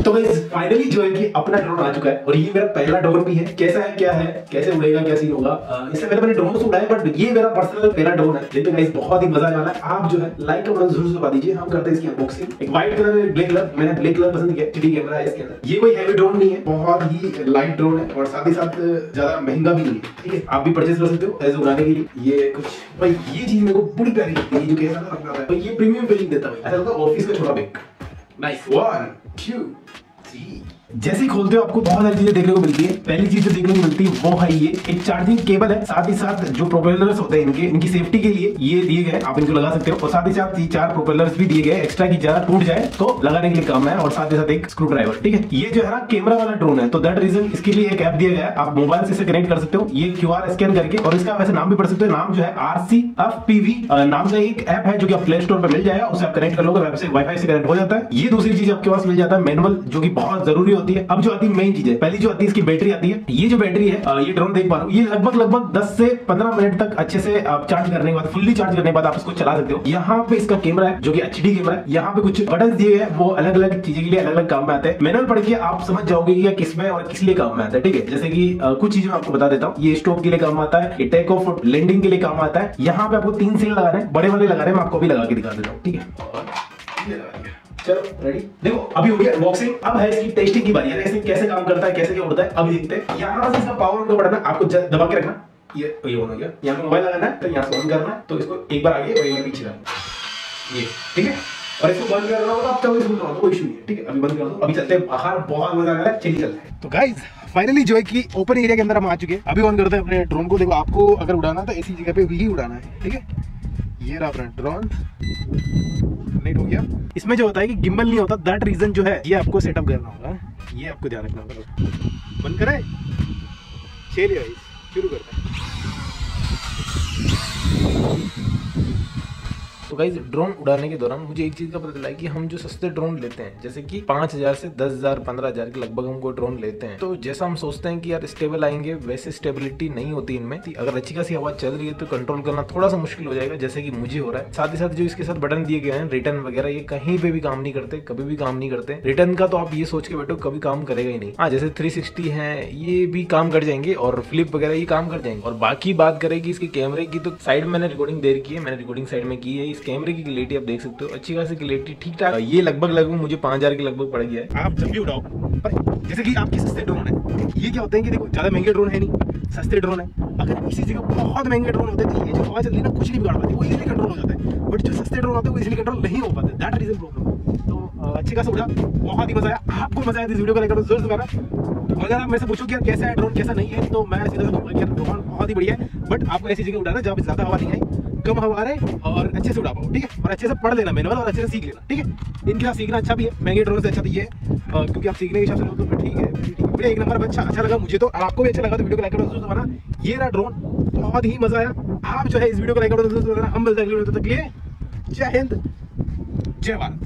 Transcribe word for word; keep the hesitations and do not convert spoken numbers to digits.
तो guys finally जो है कि अपना ड्रोन आ चुका है और ये मेरा पहला ड्रोन भी है। कैसा है, क्या है, कैसे उड़ेगा, क्या सीन होगा। इससे पहले मैंने ड्रोन उड़ाया बट ये मेरा पर्सनल पहला ड्रोन है। लेकिन गाइस बहुत ही मजा आने वाला है। आप जो है लाइक कमेंट जरूर से बता दीजिए। हम करते हैं इसकी अनबॉक्सिंग। एक व्हाइट कलर है, ब्लैक कलर, मैंने ब्लैक कलर पसंद किया। थ्री डी कैमरा है इसके अंदर। ये कोई हैवी ड्रोन नहीं है, बहुत ही लाइट ड्रोन है और साथ ही साथ ज्यादा महंगा भी नहीं है। ठीक है, आप भी परचेज कर सकते हो ऐसे उड़ाने के लिए। ये कुछ भाई ये चीज मेरे को बड़ी प्यारी लगती है, जो कैसा लगता है ये प्रीमियम फीलिंग देता है। ऐसा लगता है ऑफिस का छोटा बैग। नाइस। One two three. जैसे ही खोलते हो आपको बहुत सारी चीजें देखने को मिलती है। पहली चीज जो देखने को मिलती है वो है ये एक चार्जिंग केबल है। साथ ही साथ जो प्रोपेलर्स होते हैं इनके इनकी सेफ्टी के लिए ये दिए गए, आप इनको लगा सकते हो। और साथ ही साथ ये चार प्रोपेलर्स भी दिए गए एक्स्ट्रा की ज्यादा टूट जाए तो लगाने के लिए काम है। और साथ ही साथ एक स्क्रू ड्राइवर। ठीक है, ये जो है ना कैमरा वाला ड्रोन है तो दैट रीजन इसके लिए एक ऐप दिया गया है। आप मोबाइल से इसे कनेक्ट कर सकते हो ये क्यूआर स्कैन करके। और इसका वैसे नाम भी पढ़ सकते हो, नाम जो है आरसी एफ पी वी नाम का एक ऐप है जो कि आप प्ले स्टोर पर मिल जाएगा। उसे आप कनेक्ट कर लोगे, वेब से वाईफाई से कनेक्ट हो जाता है। ये दूसरी चीज आपके पास मिल जाता है मैनुअल, जो कि बहुत जरूरी होती है। अब जो आती है मेन चीज है, पहली जो आती है इसकी बैटरी आती है। ये जो बैटरी है ये ड्रोन देख पा रहा हूँ, ये लगभग लगभग दस से पंद्रह मिनट तक अच्छे से आप चार्ज करने के बाद, फुल्ली चार्ज करने के बाद आप इसको चला सकते हो। यहाँ पे इसका कैमरा है जो कि एचडी कैमरा है। यहाँ पे कुछ बटन दिए हैं, वो अलग अलग चीजें के लिए अलग अलग काम में आते हैं। मैनुअल पढ़ के आप समझ जाओगे कि किस में और किस लिए काम में आता है। ठीक है, जैसे कि आ, कुछ चीजें मैं आपको बता देता हूँ। ये स्टॉप के लिए काम आता है, ये टेक ऑफ लैंडिंग के लिए काम आता है। यहाँ पे आपको तीन सेल लगाने हैं, बड़े वाले लगाने, मैं आपको भी लगा के दिखा देता हूँ। ठीक है, चलो रेडी। देखो अभी हो गया अनबॉक्सिंग। अब है इसकी टेस्टिंग की बारी है। ऐसे कैसे काम करता है, कैसे क्या उड़ता है, अभी देखते हैं। यहाँ से इसका पावर ऑन का बटन है, आपको दबा के रखना। ये ये ऑन हो गया। यहाँ पे मोबाइल लगाना है तो यहाँ से ऑन करना है, तो इसको एक बार आगे और एक बार पीछे रखना। ये ठीक है, और इसको बंद करना होगा आप चौबीस घंटे कोई इशू नहीं है। ठीक है, अभी बंद कर दो। अभी चलते हैं बाहर, बहुत मजा आ रहा है। चलिए चलते हैं। तो गाइस फाइनली जो है कि ओपन एरिया के अंदर हम आ चुके हैं। अभी ऑन करते हैं अपने ड्रोन को। देखो आपको अगर उड़ाना तो ऐसी जगह पे ही उड़ाना है। ठीक है, ये रहा अपना ड्रोन कनेक्ट हो गया। इसमें जो होता है कि गिम्बल नहीं होता, दैट रीजन जो है ये आपको सेटअप करना होगा। ये आपको ध्यान रखना होगा। बंद करें, चलिए गाइस शुरू करते हैं। तो गाइस ड्रोन उड़ाने के दौरान मुझे एक चीज का पता चला है कि हम जो सस्ते ड्रोन लेते हैं, जैसे कि पांच हजार से दस हजार पंद्रह हजार के लगभग हमको ड्रोन लेते हैं, तो जैसा हम सोचते हैं कि यार स्टेबल आएंगे, वैसे स्टेबिलिटी नहीं होती इनमें। अगर अच्छी खासी हवा चल रही है तो कंट्रोल करना थोड़ा सा मुश्किल हो जाएगा, जैसे कि मुझे हो रहा है। साथ ही साथ जो इसके साथ बटन दिए गए हैं रिटर्न वगैरह, ये कहीं पे भी काम नहीं करते, कभी भी काम नहीं करते। रिटर्न का तो आप ये सोच के बैठो कभी काम करेगा ही नहीं। हाँ, जैसे थ्री सिक्सटी है ये भी काम कर जाएंगे और फ्लिप वगैरह ये काम कर जाएंगे। और बाकी बात करेगी इसके कैमरे की, तो साइड में मैंने रिकॉर्डिंग दे रखी है, मैंने रिकॉर्डिंग साइड में की है। इस कैमरे की क्लियरिटी आप देख सकते हो, अच्छी खासी क्लियरिटी ठीक ठाक। ये लगभग लगभग मुझे पांच हजार के लगभग पड़ गया है। आप जब भी उड़ाओ, पर जैसे कि आपके सस्ते ड्रोन है, ये क्या होते हैं कि देखो ज्यादा महंगे ड्रोन है नहीं, सस्ते ड्रोन है। अगर इसी जगह बहुत महंगे ड्रोन होते हैं तो ये जो हवा चल रही है ना कुछ नहीं बिगाड़ पाती, वो इजीली कंट्रोल हो जाता है। बट जो सस्ते ड्रोन होते हैं वो इजीली कंट्रोल नहीं हो पाते, दैट रीजन प्रॉब्लम। तो अच्छी खासा उड़ा, बहुत ही मजा आया। आपको मजा आया इस वीडियो को लेकर जरूर से बताना। अगर आप मेरे से पूछो कि यार कैसा है ड्रोन कैसा नहीं है, तो मैं सीधा कहूंगा कि यार ड्रोन बहुत ही बढ़िया है। बट आपको ऐसी जगह उड़ाना जहाँ पे ज्यादा हवा नहीं है, कम हवा रहे और अच्छे से उड़ा पाओ। ठीक है, और अच्छे से पढ़ लेना मैनुअल और अच्छे से सीख लेना। ठीक है, इनके साथ सीखना अच्छा भी है, महंगे ड्रोन से अच्छा तो ये है, क्योंकि आप सीखने के हिसाब से तो ठीक है, ठीक है। एक नंबर अच्छा अच्छा लगा मुझे तो, आपको भी अच्छा लगा तो वीडियो को लाइक करो, जरूर दबाना। ये रहा ड्रोन, बहुत ही मजा आया। आप जो है इस वीडियो को लाइक करो, जरूर दबाना। हम मिलते हैं अगले वीडियो, तब तक के लिए जय हिंद, जय भारत।